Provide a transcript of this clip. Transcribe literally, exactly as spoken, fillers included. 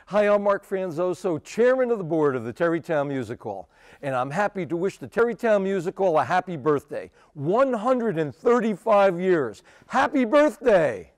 Hi, I'm Mark Franzoso, Chairman of the Board of the Terrytown Music Hall, and I'm happy to wish the Terrytown Music Hall a happy birthday. one hundred thirty-five years. Happy birthday!